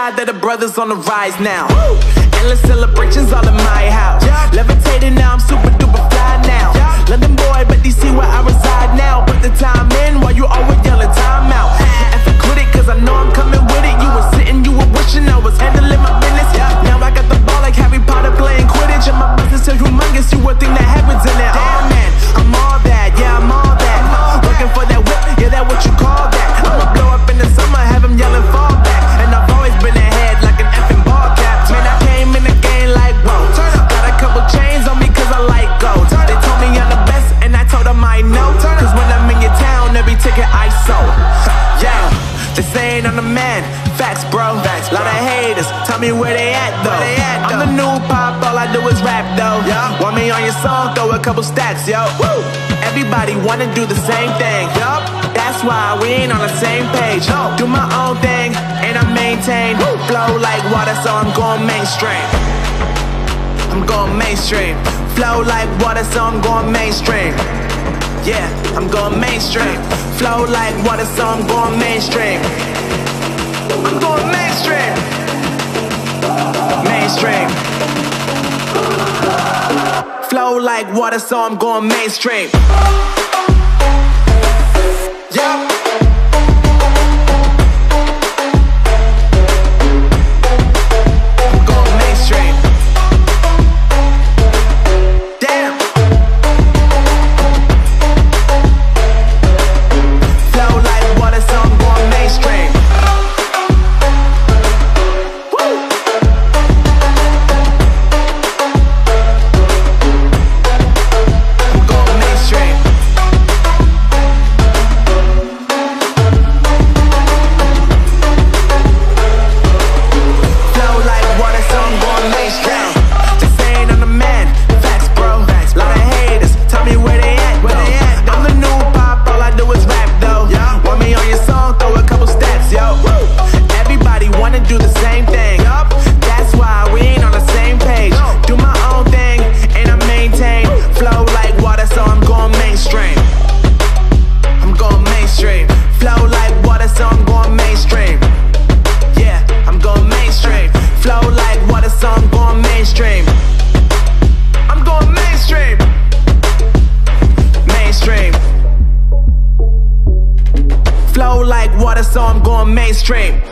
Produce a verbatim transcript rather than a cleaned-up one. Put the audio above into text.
proud that the brothers on the rise now. Endless celebrations all in my house. Levitating now, I'm super duper fly now. London boy, but D C where I reside now. Put the time in while you always yelling time out. And for quit it, cause I know I'm coming with it. You were sitting, you were wishing I was handling my business. Now I got the ball like Harry Potter playing Quidditch. And my business is humongous, you would think that happens in it. Oh man, I'm all that, yeah, I'm all that. Looking for that whip, yeah, that what you call that. I'ma blow up in the summer, have them yelling fall back. And I've always been ahead like an effing ball cap. Man, I came in the game like, whoa. Got a couple chains on me cause I like gold. They told me I'm the best and I told them I know. Cause when I'm in your town, every ticket I sold. Yeah, they saying I'm the man. Facts, bro. Facts, lot of haters. Tell me where they at though. They at, though. I'm the new pop, all I do is rap though. Yeah. Want me on your song? Throw a couple stacks, yo. Woo. Everybody wanna do the same thing. Yup. That's why we ain't on the same page. No. Do my own thing and I maintain. Woo. Flow like water, so I'm going mainstream. I'm going mainstream. Flow like water, so I'm going mainstream. Yeah, I'm going mainstream. Flow like water, so I'm going mainstream. I'm going mainstream. Mainstream. Flow like water, so I'm going mainstream. Yeah. Flow like water, so I'm going mainstream.